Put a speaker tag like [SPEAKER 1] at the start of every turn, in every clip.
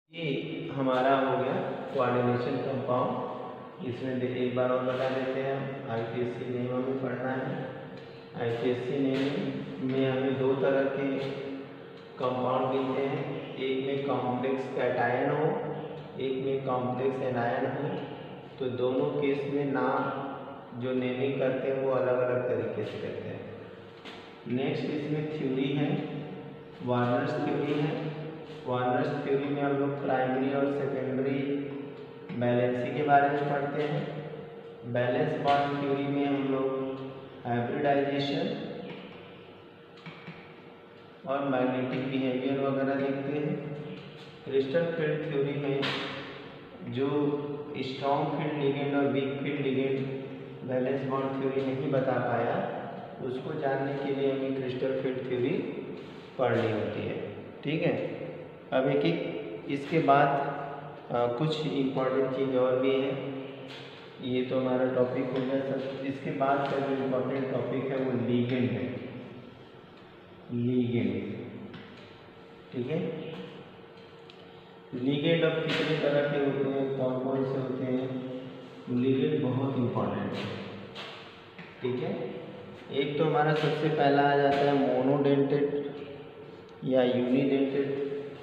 [SPEAKER 1] ये हमारा हो गया कोऑर्डिनेशन कंपाउंड। इसमें एक बार और बता देते हैं, आईपीएससी नेम हमें पढ़ना है। आईपीएससी नेम में हमें दो तरह के कंपाउंड मिलते हैं, एक में कॉम्प्लेक्स कैटायन हो, एक में कॉम्प्लेक्स एनायन हो। तो दोनों केस में नाम जो नेमिंग करते हैं वो अलग अलग तरीके से करते हैं। नेक्स्ट इसमें थ्योरी है, वार्नर्स थ्योरी है। वार्नर्स थ्योरी में हम लोग प्राइमरी और सेकेंडरी बैलेंसी के बारे में पढ़ते हैं। बैलेंस बॉन्ड थ्योरी में हम लोग हाइब्रिडाइजेशन और मैग्नेटिक बिहेवियर वगैरह देखते हैं। क्रिस्टल फील्ड थ्योरी में जो स्ट्रॉन्ग फील्ड लिगेंड और weak field ligand valence bond theory नहीं बता पाया, उसको जानने के लिए हमें क्रिस्टल फील्ड थ्योरी पढ़नी होती है। ठीक है, अब एक एक इसके बाद कुछ इम्पॉर्टेंट चीज़ और भी है। ये तो हमारा टॉपिक हो गया सब। इसके बाद का जो इम्पोर्टेंट टॉपिक है वो लिगेंड है। लिगेंड, ठीक है। लिगेंड अब कितने तरह के होते हैं, कौन कौन से होते हैं? लिगेंड बहुत इम्पोर्टेंट है, ठीक है। एक तो हमारा सबसे पहला आ जाता है मोनोडेंटेड या यूनिडेंटेड।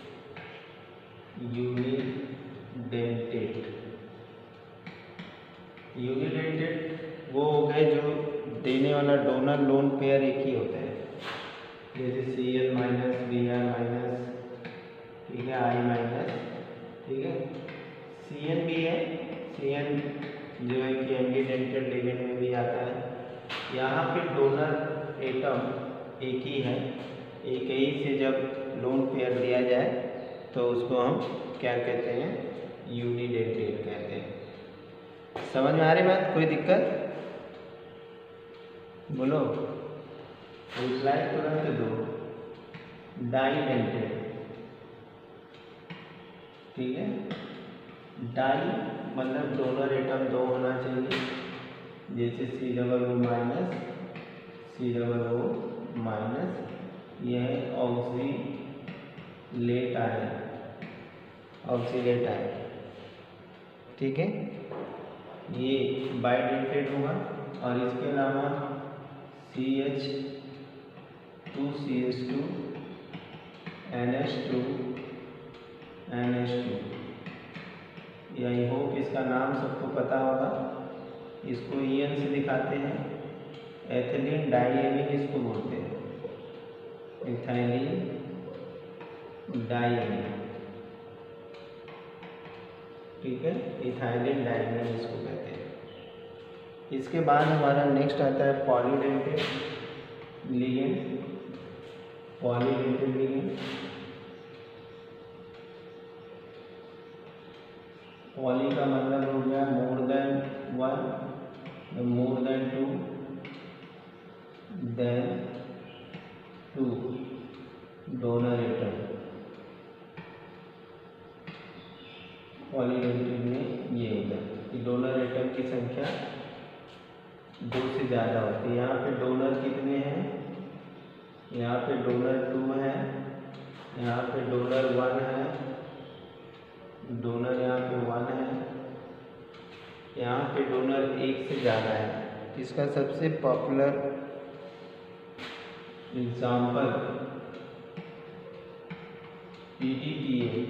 [SPEAKER 1] यूनिडेंटेड वो हो गए जो देने वाला डोनर लोन पेयर एक ही होता है, जैसे Cl माइनस Br माइनस, ठीक है, I माइनस, ठीक है। Cn भी है, Cn जो है कि एम्बीडेंटेड लिगेंड में भी आता है। यहाँ पे डोनर एटम एक ही है, एक ही से जब लोन पेयर दिया जाए तो उसको हम क्या कहते हैं? यूनिडेंटेड कहते हैं। समझ में आ रही बात? कोई दिक्कत? बोलो, रिप्लाई तुरंत दो। डाइडेंटेड, ठीक है। डाई मतलब डोनर एटम दो होना चाहिए, जैसे COO माइनस COO माइनस, यह ऑक्सीलेट आयन, ऑक्सीलेट आयन, ठीक है। ये बाइडेंटेड होगा और इसके अलावा CH2CH2 NH2 NH2। यही होप इसका नाम सबको पता होगा। इसको EN से दिखाते हैं, एथिलीन डाइएमीन इसको बोलते हैं, इथाइलिन डाइएमीन, ठीक है, इथाइलिन डाइएमीन इसको कहते हैं। इसके बाद हमारा नेक्स्ट आता है polydentate ligand. Polydentate ligand, poly का मतलब हो गया more than one, more than two, then two donor atom. Polydentate में ये होता है कि डोनर एटम की संख्या दो से ज़्यादा होती है। यहाँ पे डोनर कितने हैं? यहाँ पे डोनर 2 है, यहाँ पे डोनर 1 है, डोनर यहाँ पे 1 है, यहाँ पे डोनर 1 से ज़्यादा है। इसका सबसे popular example PDTA,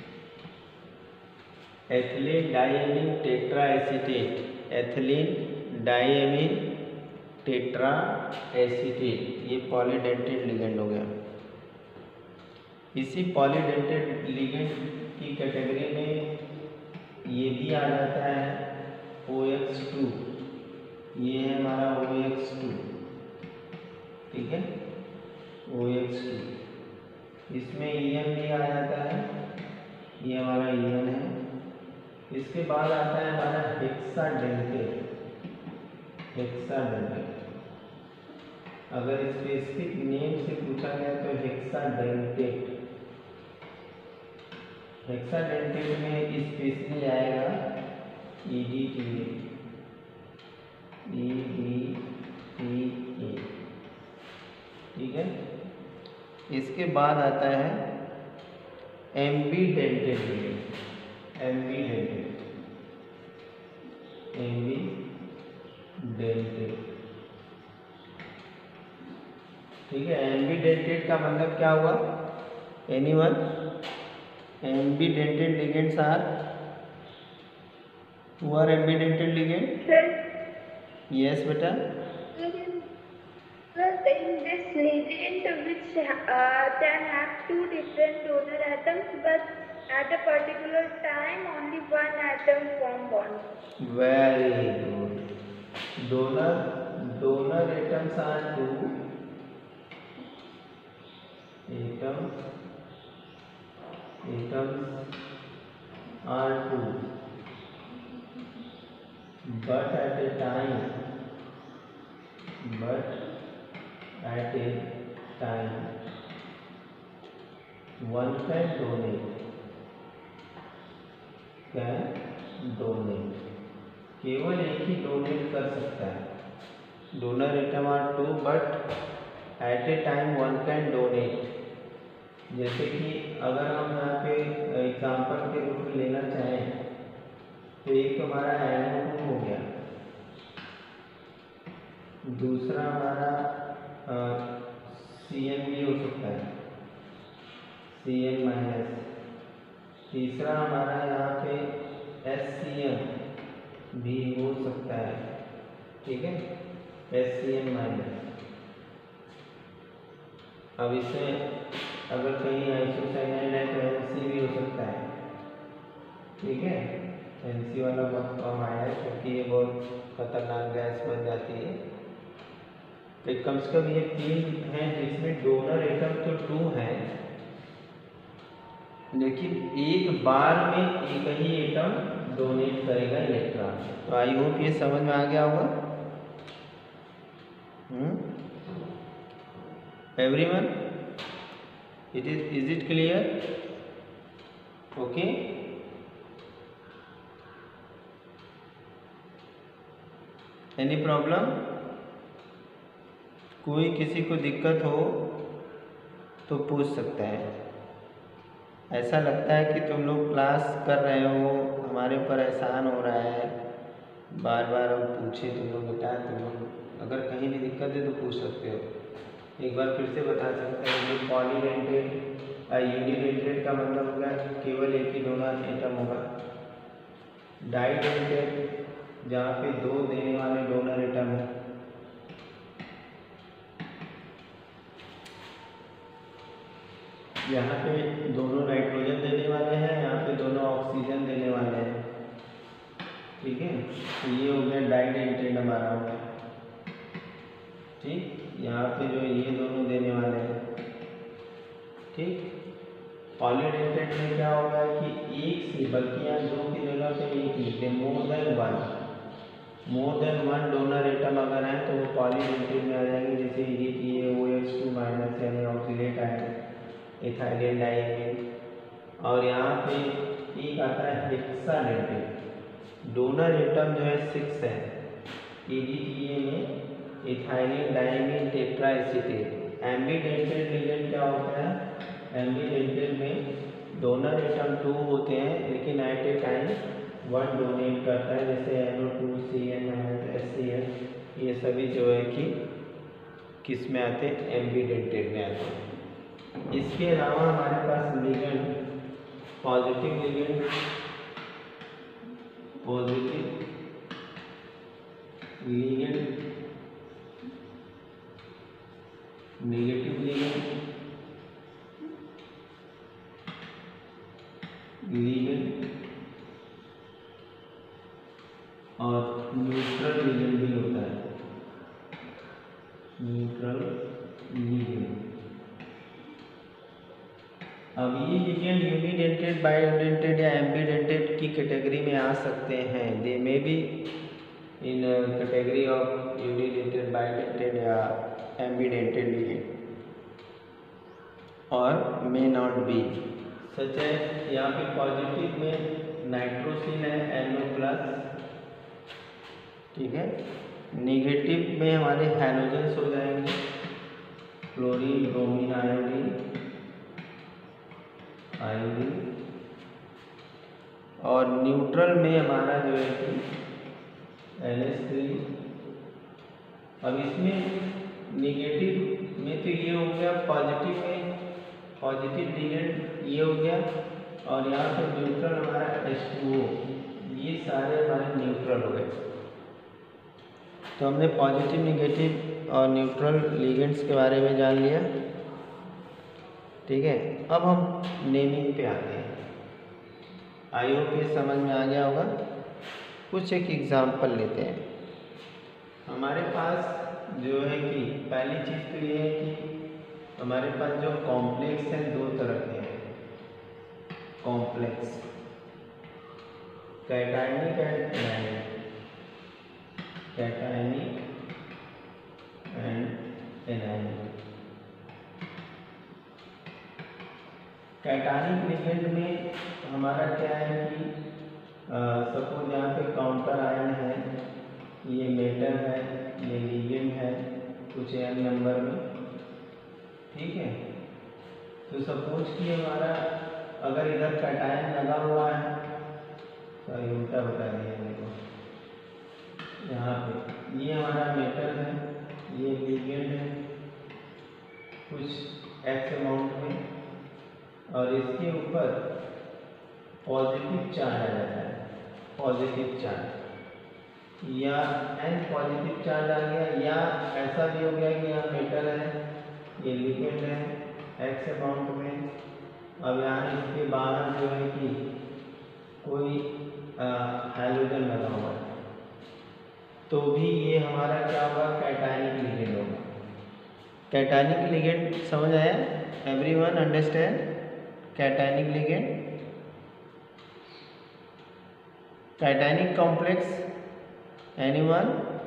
[SPEAKER 1] ethylene diamine tetra acetate. Ethylene diamine tetra acetate, ये पॉलीडेंटेड लिगेंड हो गया। इसी पॉलीडेंटेड लिगेंड की कैटेगरी में ये भी आ जाता है OX2। ये है हमारा OX2, ठीक है, OX2। इसमें EN भी आ जाता है, ये हमारा EN है। इसके बाद आता है हमारा हेक्साडेंटेट। हेक्साडेंटेट अगर स्पेसिफिक नेम से पूछा गया तो हेक्साडेंटेट। हेक्साडेंटेट में स्पेशली आएगा EDTA, ठीक है। इसके बाद आता है एम्बीडेंटेड लिगेंड, एम्बीडेंटेड, एम्बीडेंटेड, ठीक है। एम्बीडेंटेड का मतलब क्या हुआ? Anyone? Ambidentate ligands are, who are ambidentate ligand?
[SPEAKER 2] Sir,
[SPEAKER 1] Yes बेटा।
[SPEAKER 2] in this ligand which can have two different donor atoms, but at a particular time only one atom form bond.
[SPEAKER 1] Very good. Donor atoms are two. Atoms are two, but at a time one can donate, केवल एक ही donate कर सकता है। Donor atom are two but at a time one can donate. जैसे कि अगर हम यहाँ पे एग्जाम्पल के रूप में लेना चाहें तो एक हमारा NO2 हो गया, दूसरा हमारा CN भी हो सकता है, CN-, तीसरा हमारा यहाँ पे SCN भी हो सकता है, ठीक है, SCN-। अब इसमें अगर कहीं आइसोसाइनाइड है तो NC भी हो सकता है, ठीक है। NC वाला बहुत कम आया है क्योंकि ये बहुत खतरनाक गैस बन जाती है। तो कम से कम ये तीन हैं जिसमें डोनर एटम तो टू हैं, लेकिन एक बार में एक ही एटम डोनेट करेगा इलेक्ट्रॉन। तो आई होप ये समझ में आ गया होगा everyone. Is it clear? Okay. Any problem? कोई किसी को दिक्कत हो तो पूछ सकता है। ऐसा लगता है कि तुम लोग क्लास कर रहे हो, हमारे ऊपर एहसान हो रहा है, बार बार हम पूछे तुम लोग बताएं। तुम लोग अगर कहीं भी दिक्कत है तो पूछ सकते हो। एक बार फिर से बता सकते हैं कि पॉलीडेंटेड यूनिडेंटेड का मतलब होगा केवल एक ही डोनर एटम होगा। डाइडेंटेड जहाँ पे दो देने वाले डोनर एटम है। यहाँ पे दोनों नाइट्रोजन देने वाले हैं, यहाँ पे दोनों ऑक्सीजन देने वाले हैं, ठीक है। तो ये हो गया डाइडेंटेड हमारा हो गया, ठीक। यहाँ पे जो ये दोनों देने वाले हैं, ठीक। पॉलीडेंटेड में क्या होगा कि एक से, बल्कि यहाँ दो की जगह पे एक लिखते, more than one donor atom अगर है तो वो पॉलीडेंटेड में आ जाएंगे। जैसे ये OH2- यानी ऑक्सीडेट आएगा, इथाइलिन डाइमीन। और यहाँ पे एक आता है हेक्साडेंटेड, डोनर एटम जो है 6 है, EDTA में ethylene diamine tetraacetate. Ambidentate ligand क्या होता है? एम्बीडेंटेड में डोनर एटम 2 होते हैं लेकिन at a time one donate करता है, जैसे NO2, CN-, SCN, ये सभी जो है कि किस में आते हैं? एम्बीडेंटेड में आते हैं। इसके अलावा हमारे पास ligand, positive ligand, negative ligand, और न्यूट्रल लिगेंड भी होता है, न्यूट्रल लिगेंड। अब ये लिगेंड यूनिडेंटेड, बाइडेंटेड या एम्बीडेंटेड की कैटेगरी में आ सकते हैं। They may be in category of unidentate, bidentate या एम्बीडेंटेड लिगेंड, और मे नॉट बी। सच है यहाँ पे पॉजिटिव में नाइट्रोसिन है NO+, ठीक है। नेगेटिव में हमारे हैलोजेंस हो जाएंगे, क्लोरीन, ब्रोमीन, आयोडीन, आयोडीन, और न्यूट्रल में हमारा जो है कि NH3। अब इसमें निगेटिव में तो ये हो गया, पॉजिटिव में पॉजिटिव लिगेंड ये हो गया, और यहाँ पे न्यूट्रल हमारा H2O, ये सारे हमारे न्यूट्रल हो गए। तो हमने पॉजिटिव, निगेटिव और न्यूट्रल लिगेंड्स के बारे में जान लिया। ठीक है, अब हम नेमिंग पे आते हैं। आई होप ये समझ में आ गया होगा। कुछ एक एग्जाम्पल लेते हैं। हमारे पास जो है कि पहली चीज़ तो ये है कि हमारे पास जो कॉम्प्लेक्स हैं दो तरह के हैं। Complex cationic and anionic, cationic and anionic. Cationic ligand में हमारा क्या है कि सपोज यहाँ पे काउंटर आयन है, ये मेटल है, ये लिगेंड है कुछ n नंबर में। ठीक है, तो सपोज कि हमारा अगर इधर कैटायन लगा हुआ है, तो उल्टा बता दिया मेरे को, यहाँ पे ये हमारा मेटल है, ये लिगेंड है कुछ x अमाउंट में, और इसके ऊपर पॉजिटिव चार्ज आ जाता है, पॉजिटिव चार्ज, या n पॉजिटिव चार्ज आ गया, या ऐसा भी हो गया कि यहाँ मेटल है, ये लिगेंड है x अमाउंट में। अब यहाँ इसके बाहर जो है कि कोई हाइड्रोजन लगा हुआ है, तो भी ये हमारा क्या होगा, कैटायनिक लिगेंड होगा। कैटायनिक लिगेंड समझ आया? Everyone understand cationic ligand? Cationic complex, anyone?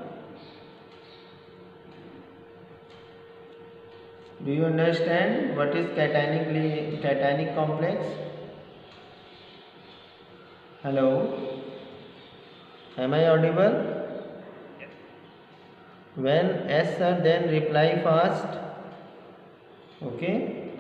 [SPEAKER 1] Do you understand what is cationic complex? Hello, am I audible? When yes sir, then reply fast. Okay,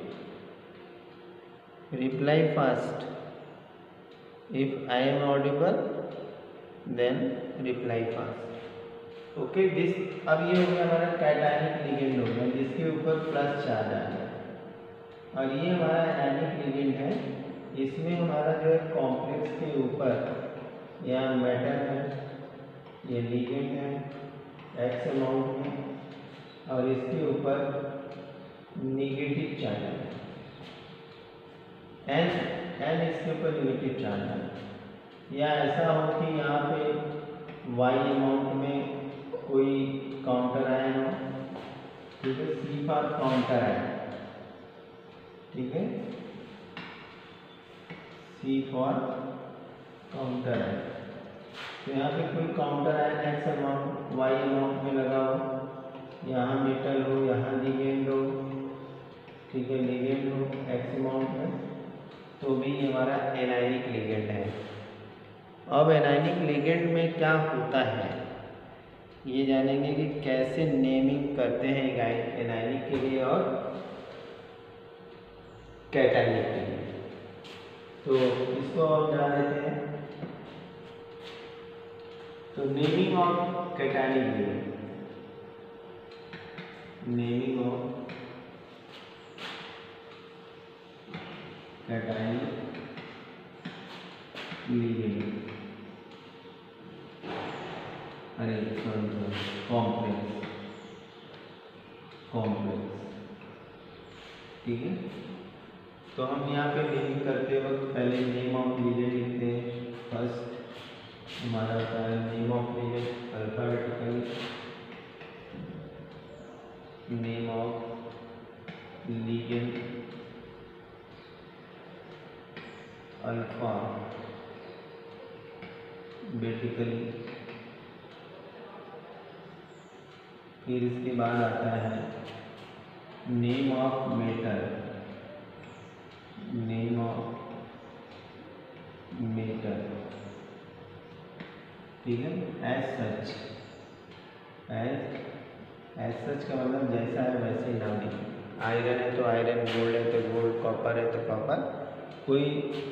[SPEAKER 1] reply fast. If I am audible, then reply fast. Okay, this अब ये हो गया हमारा cationic ligand हो गया, जिसके ऊपर plus charge आ गया। और ये हमारा एनायनिक लिगेंड है, इसमें हमारा जो है कॉम्प्लेक्स के ऊपर यहाँ मेटल है, ये लिगेंड है x अमाउंट में, और इसके ऊपर निगेटिव चार्ज है n इसके ऊपर निगेटिव चार्ज है। या ऐसा हो कि यहाँ पे y अमाउंट में कोई काउंटर आयन हो, ठीक है, C फॉर काउंटर आयन, ठीक है, C फॉर काउंटर आयन। तो यहाँ पे कोई counter ion x amount y amount में लगा हो, यहाँ मेटल हो, यहाँ लिगेंड हो, ठीक है, लिगेंड हो x अमाउंट में, तो भी हमारा एनायनिक लिगेंड है। अब एनायनिक लिगेंड में क्या होता है ये जानेंगे कि कैसे नेमिंग करते हैं एनायनिक के लिए और कैटायनिक के लिए। तो इसको हम जान लेते हैं। तो naming of cationic ligand, naming of cationic ligand, अरे कॉम्प्लेक्स, ठीक है। तो हम यहाँ पे नेमिंग करते वक्त पहले नेम ऑफ लिगेंड लिखते हैं। फर्स्ट हमारा होता है name of ligand, alphabetical name of ligand, alpha basically. फिर इसके बाद आता है name of metal, name of metal, ठीक है, एज सच का मतलब जैसा है वैसे ही नाम लिखें। आयरन है तो आयरन, गोल्ड है तो गोल्ड, कॉपर है तो कॉपर, कोई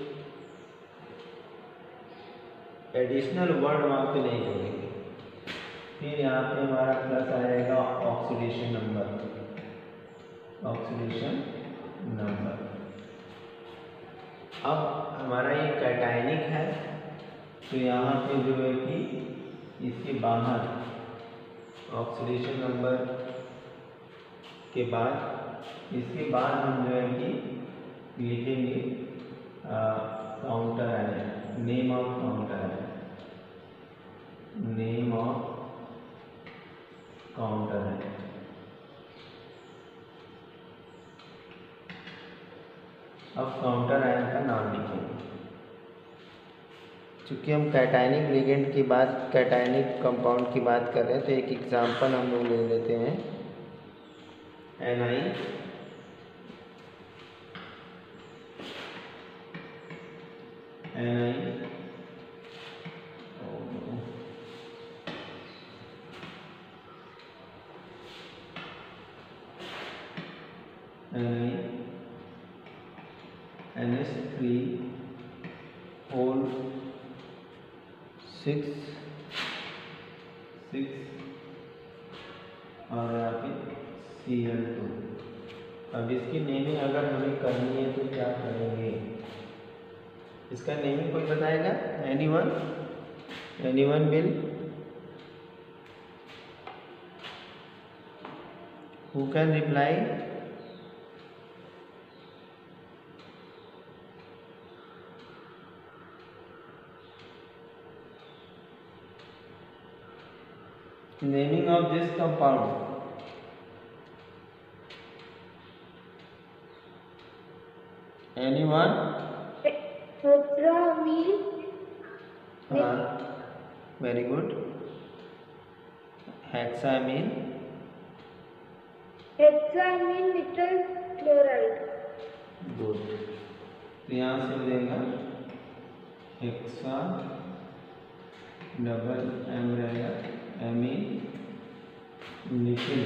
[SPEAKER 1] एडिशनल वर्ड वहाँ पे नहीं जोड़ेंगे। फिर यहाँ पे हमारा प्लस आ जाएगा ऑक्सीडेशन नंबर, ऑक्सीडेशन नंबर। अब हमारा ये कैटायनिक है, तो यहाँ पे जो है कि इसके बाहर ऑक्सीडेशन नंबर के बाद इसके बाद हम जो है कि लिखेंगे counter ion, name of counter ion, name of counter ion. अब काउंटर आयन का नाम लिखेंगे। चूँकि हम कैटायनिक लिगेंड की बात, कैटायनिक कंपाउंड की बात कर रहे हैं, तो एक एग्जांपल हम लोग ले लेते हैं NI NH3 होल 6 और यहाँ पे Cl2। अब इसकी नेमिंग अगर हमें करनी है तो क्या करेंगे? इसका नेमिंग कोई बताएगा? Anyone will? Who can reply? Naming of this compound. Anyone?
[SPEAKER 2] Hexamine.
[SPEAKER 1] Very good. Hexamine.
[SPEAKER 2] Hexamine methyl chloride.
[SPEAKER 1] Good. तो यहाँ से देगा हेक्सा डबल एम रहेगा एमीन निकिल।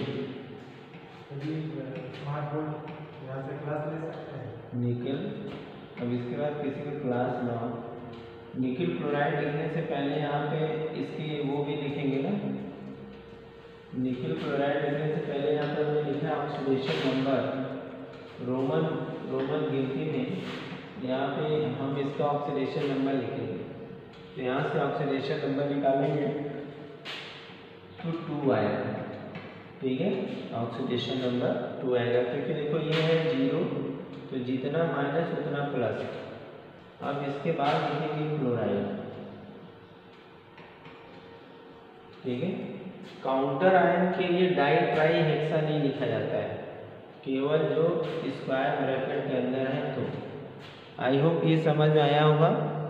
[SPEAKER 3] स्मार्ट बोर्ड यहाँ से क्लास ले सकते हैं।
[SPEAKER 1] निकिल। अब इसके बाद किसी को क्लास ना हो, निकिल क्लोराइड लिखने से पहले यहाँ पे इसकी वो भी लिखेंगे ना। निकिल क्लोराइड लिखने से पहले यहाँ पे हमने लिखा ऑक्सीडेशन नंबर, रोमन गिनती में यहाँ पे हम इसका ऑक्सीडेशन नंबर लिखेंगे। तो यहाँ से ऑक्सीडेशन नंबर निकालेंगे तो 2 आएगा। ठीक है, ऑक्सीडेशन नंबर 2 आएगा, क्योंकि देखो ये है 0, तो जितना माइनस उतना प्लस। अब इसके बाद लिखेंगे क्लोराइड। ठीक है, काउंटर आयन के लिए डाई ट्राई हेक्सा नहीं लिखा जाता है, केवल जो स्क्वायर ब्रैकेट के अंदर है। तो आई होप ये समझ में आया होगा।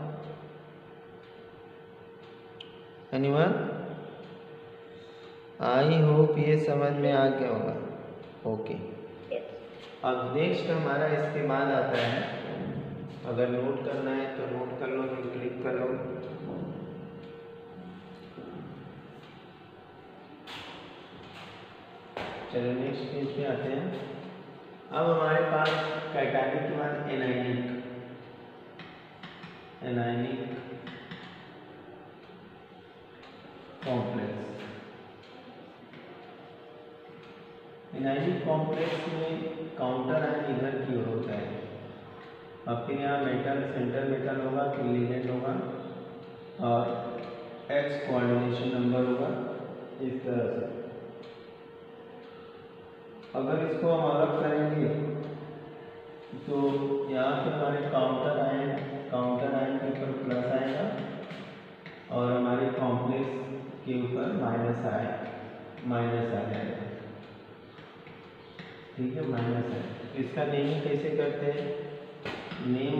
[SPEAKER 1] एनीवन? आई होप ये समझ में आ गया होगा। ओके, अब नेक्स्ट हमारा इसके बाद आता है, अगर नोट करना है तो नोट कर लो, फिर क्लिक कर लो। चलो नेक्स्ट पेज पे आते हैं। अब हमारे पास कैटायनिक के बाद एनायनिक कॉम्प्लेक्स। एनायनिक कॉम्प्लेक्स में काउंटर आयन इधर की ओर होता है। अब फिर यहाँ मेटल, सेंट्रल मेटल होगा, फिर लिगेंड होगा और एक्स कोऑर्डिनेशन नंबर होगा, इस तरह से। अगर इसको हम अलग करेंगे तो यहाँ पे हमारे काउंटर आयन के ऊपर प्लस आएगा और हमारे कॉम्प्लेक्स के ऊपर माइनस आ जाएगा। ठीक है, माइनस है। तो इसका नेमिंग कैसे करते हैं? Name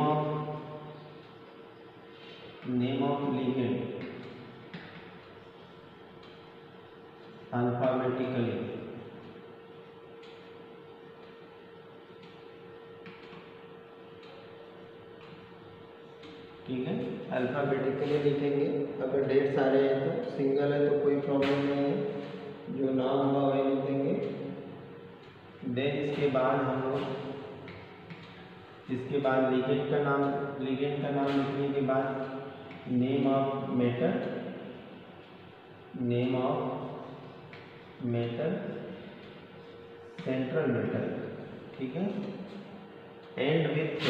[SPEAKER 1] of ligand alphabetically. ठीक है, अल्फाबेटिकली लिखेंगे। अगर डेट सारे हैं तो, सिंगल है तो कोई प्रॉब्लम नहीं है, जो नाम होगा वही लिखेंगे। देन इसके बाद हम लोग इसके बाद लिगेंड का नाम लिखने के बाद name of metal central metal, ठीक है। एंड विथ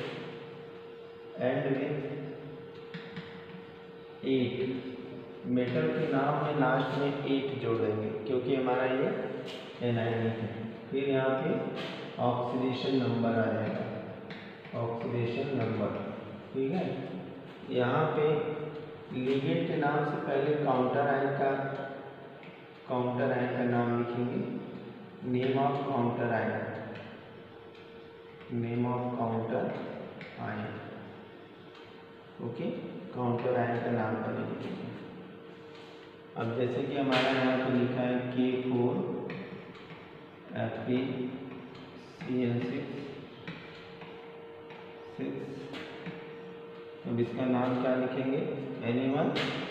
[SPEAKER 1] 8, मेटल के नाम में लास्ट में 8 जोड़ेंगे क्योंकि हमारा ये एनायनिक है। फिर यहाँ पे ऑक्सीडेशन नंबर आ जाएगा, ऑक्सीडेशन नंबर, ठीक है। यहाँ पे लिगेंड के नाम से पहले काउंटर आयन का नाम लिखेंगे, name of counter ion, okay. Counter ion का नाम पहले लिखेंगे। अब जैसे कि हमारा यहाँ पे लिखा है K4 FeCl6, अब इसका नाम क्या लिखेंगे? Anyone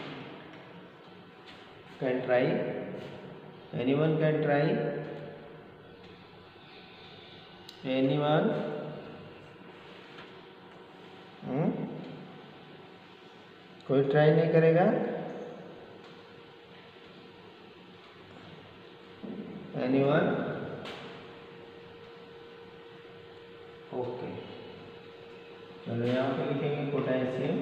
[SPEAKER 1] can try? Anyone? कोई ट्राई नहीं करेगा? Anyone? ओके, चलो यहाँ पे लिखेंगे पोटेशियम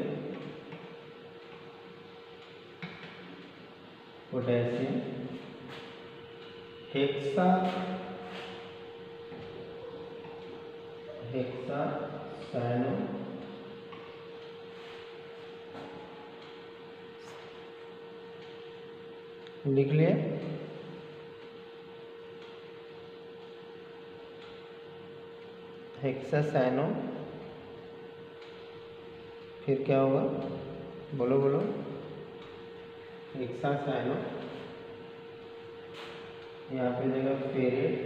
[SPEAKER 1] हेक्सासाइनो लिख लिया। हेक्सासाइनो, फिर क्या होगा? बोलो। हेक्सासाइनो, यहाँ पे देगा फेरेट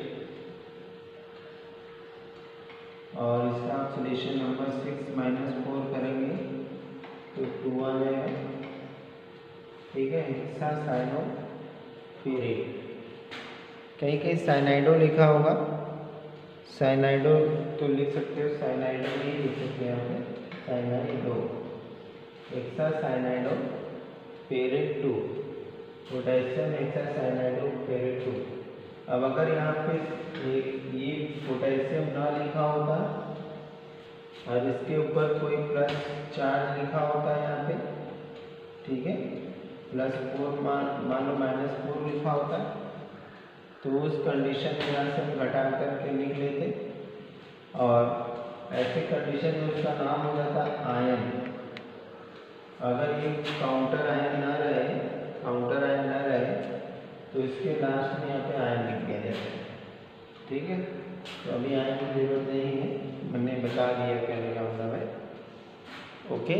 [SPEAKER 1] और इसका ऑक्सीडेशन नंबर 6 - 4 करेंगे तो 2 आ जाएगा, ठीक है। हेक्सासाइनो फेरेट, कहीं साइनाइडो लिखा होगा, साइनाइडो तो लिख सकते हो, साइनाइडो नहीं लिख सकते यहाँ पे, cyanido, hexacyanido ferrate 2, potassium hexacyanido ferrate 2। अब अगर यहाँ पे ये पोटेशियम ना लिखा होता और इसके ऊपर कोई प्लस चार्ज लिखा होता है यहाँ पे, ठीक है, +4 मान लो -4 लिखा होता तो उस कंडीशन में यहाँ से हम घटा करके लिख लेते और ऐसे कंडीशन में उसका नाम हो जाता आयन। अगर ये काउंटर आयन ना रहे तो इसके लास्ट में यहाँ पे आयन लिख दिया जाता है, ठीक है। तो अभी आयन की जरूरत नहीं है, मैंने बता दिया कहने का मतलब है, ओके।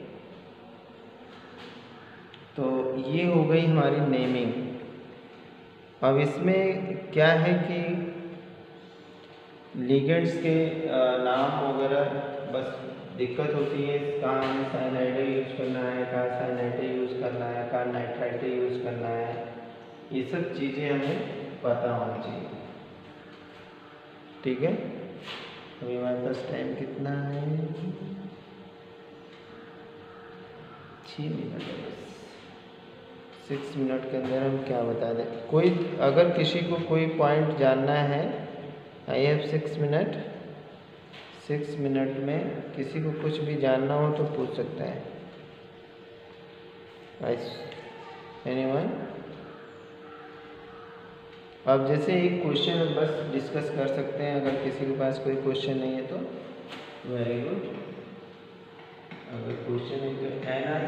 [SPEAKER 1] तो ये हो गई हमारी नेमिंग। अब इसमें क्या है कि लिगेंड्स के नाम वगैरह बस दिक्कत होती है, कहाँ हमें साइनाइड यूज करना है, कहाँ साइनाइड यूज करना है, कहाँ नाइट्राइट यूज करना है, ये सब चीज़ें हमें पता होनी चाहिए, ठीक है। अभी हमारे पास टाइम कितना है? 6 मिनट है बस। 6 मिनट के अंदर हम क्या बता दें? कोई अगर किसी को कोई पॉइंट जानना है, आई हैव 6 मिनट, 6 मिनट में किसी को कुछ भी जानना हो तो पूछ सकता है। एनीवन? अब जैसे एक क्वेश्चन बस डिस्कस कर सकते हैं, अगर किसी के पास कोई क्वेश्चन नहीं है तो वेरी गुड। अगर क्वेश्चन है तो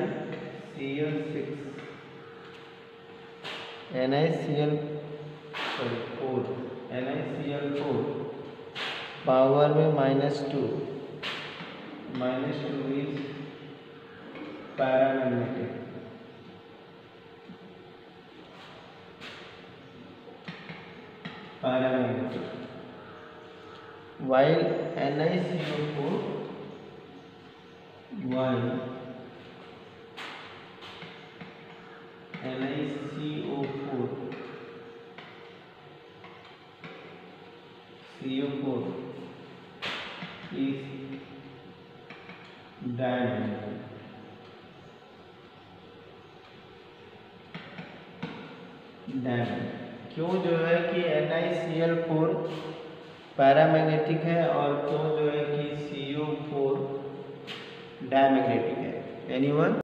[SPEAKER 1] NiCl4 पावर में -2 is paramagnetic, while NiCO4 CO4 is diamagnetic. क्यों जो है कि NiCl4 पैरामैग्नेटिक है और क्यों जो है कि CO4 डायमैग्नेटिक है? एनीवन?